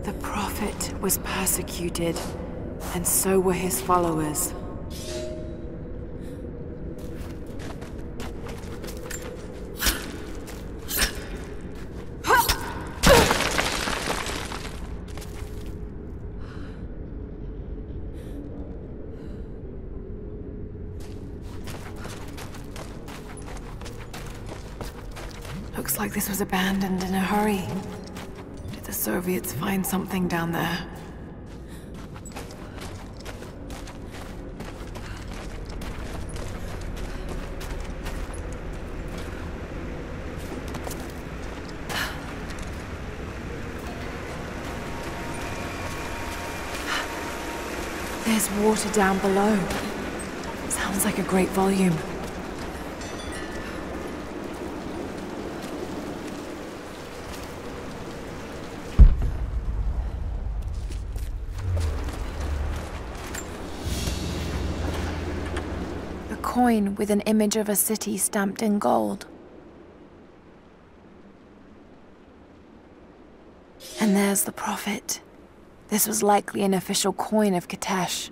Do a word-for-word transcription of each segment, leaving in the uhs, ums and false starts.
The Prophet was persecuted, and so were his followers. Looks like this was abandoned in a hurry. Did the Soviets find something down there? There's water down below. Sounds like a great volume. Coin with an image of a city stamped in gold. And there's the Prophet. This was likely an official coin of Katesh.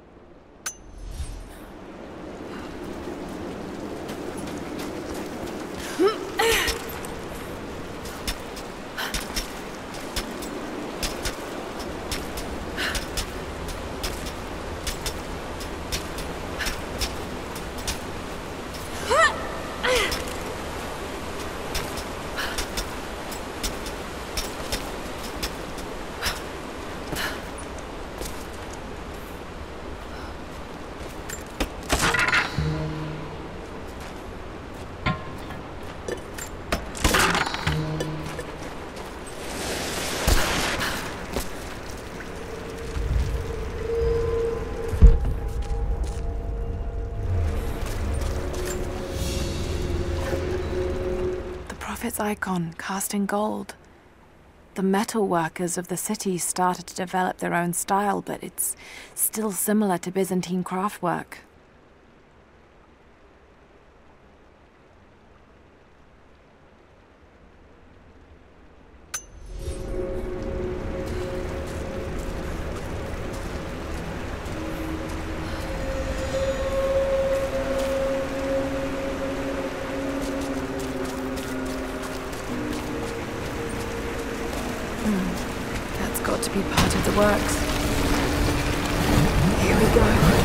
Prophet's icon cast in gold. The metal workers of the city started to develop their own style, but it's still similar to Byzantine craftwork. That's got to be part of the works. Here we go.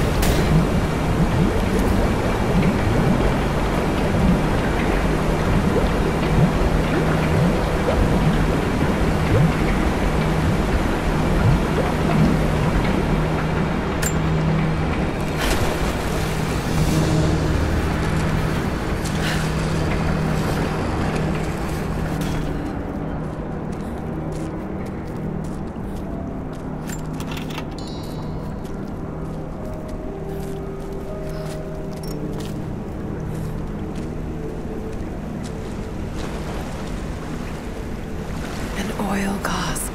Oil cask.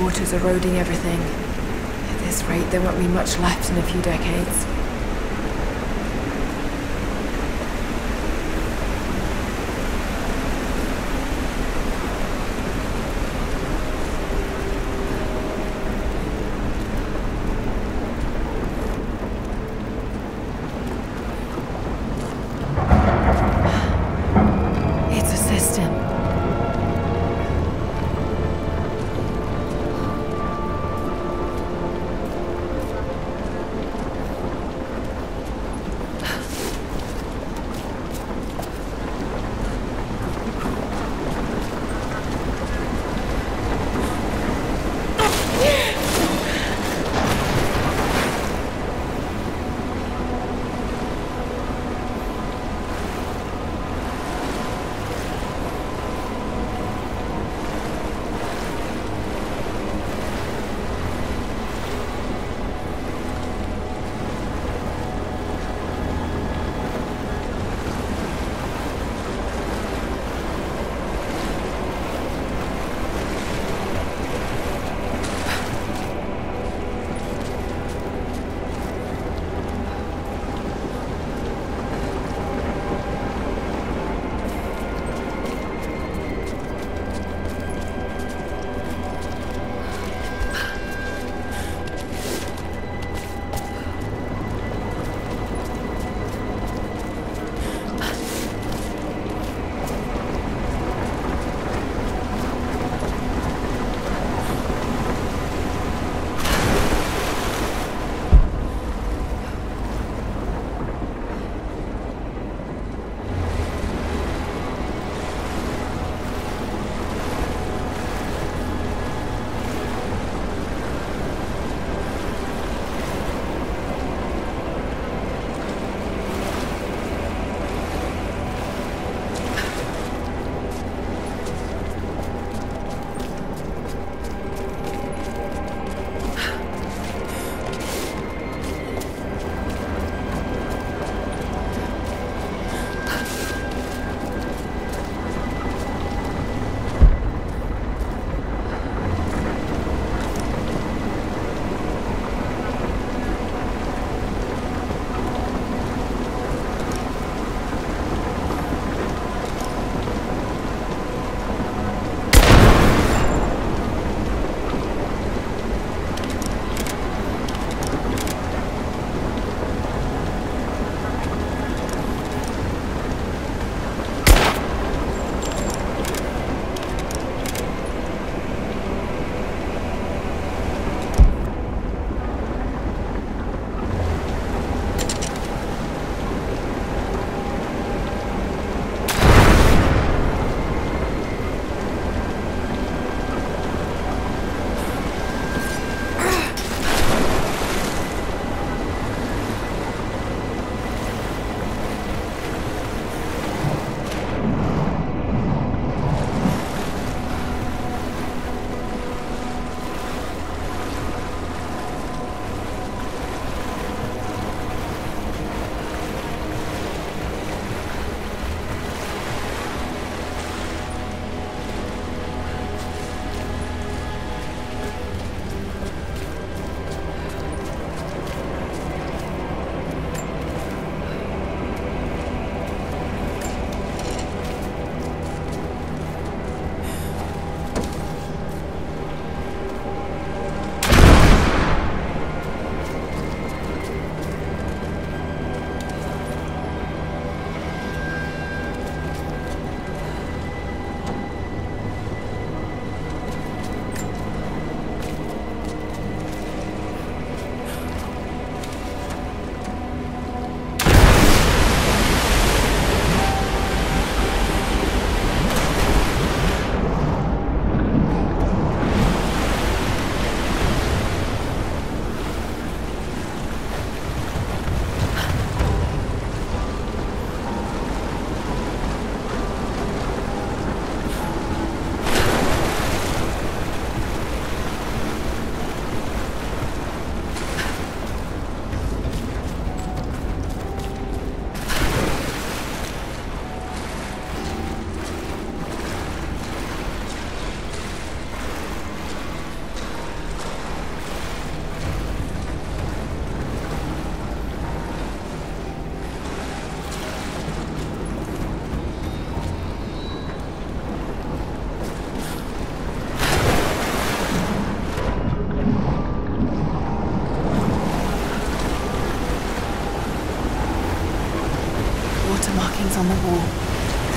water's eroding everything. At this rate, there won't be much left in a few decades. It's a cistern.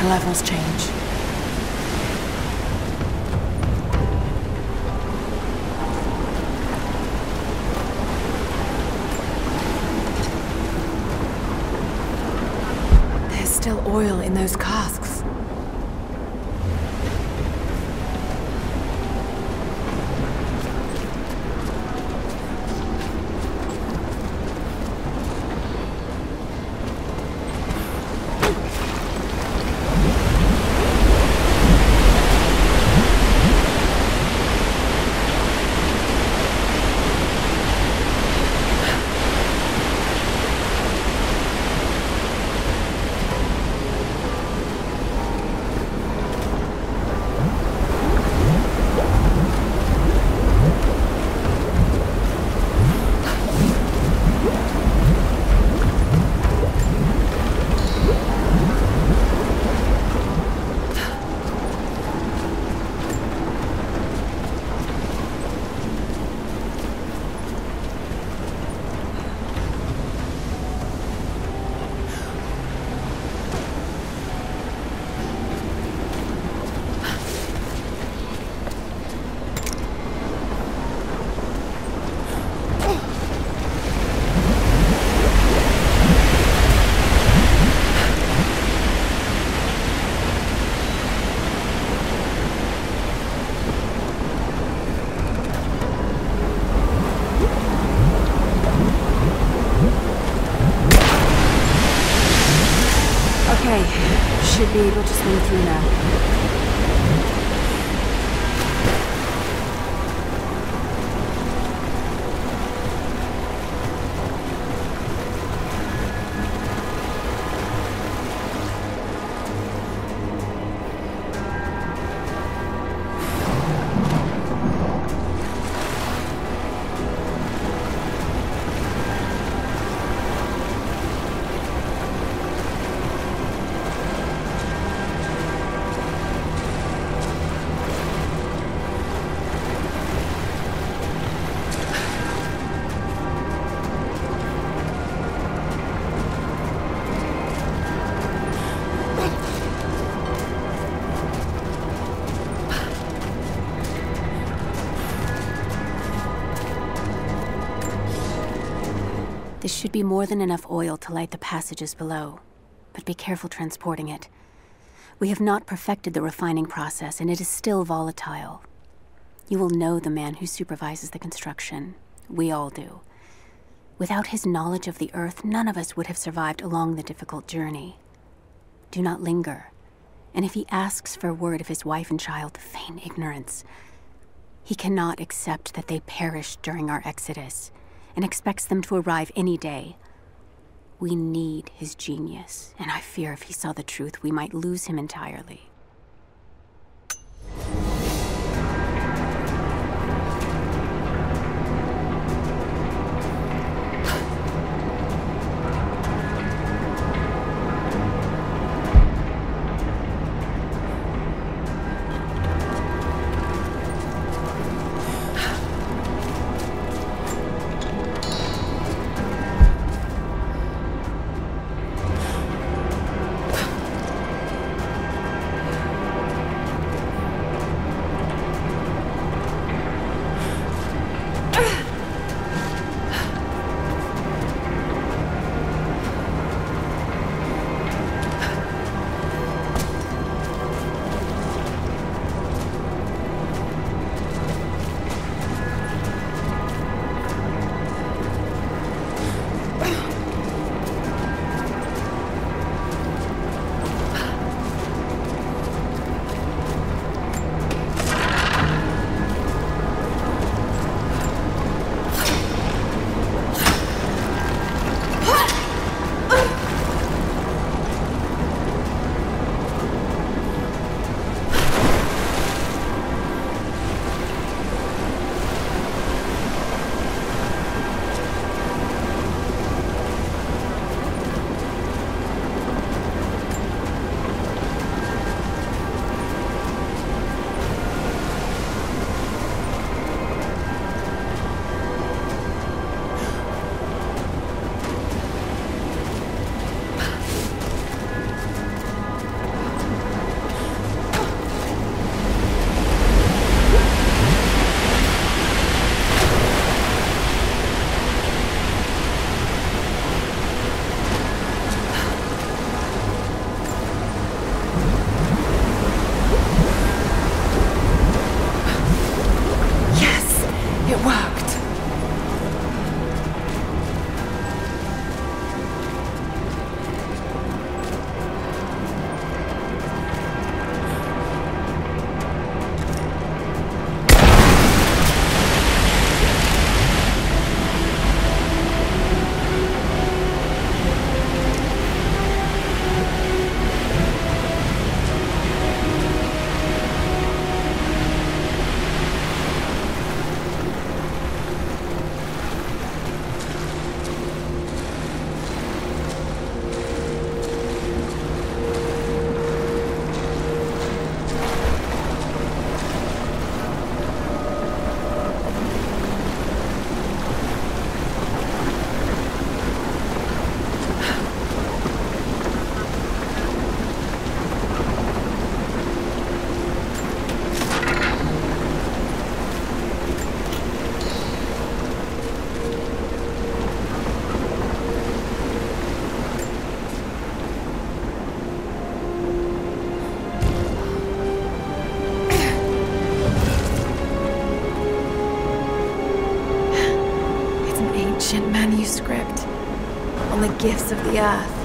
levels change. There's still oil in those casks. Should be able to swing through now. This should be more than enough oil to light the passages below, but be careful transporting it. We have not perfected the refining process, and it is still volatile. You will know the man who supervises the construction. We all do. Without his knowledge of the Earth, none of us would have survived along the difficult journey. Do not linger, and if he asks for word of his wife and child, feign ignorance. He cannot accept that they perished during our exodus, and expects them to arrive any day. We need his genius, and I fear if he saw the truth, we might lose him entirely. ancient manuscript on the gifts of the earth.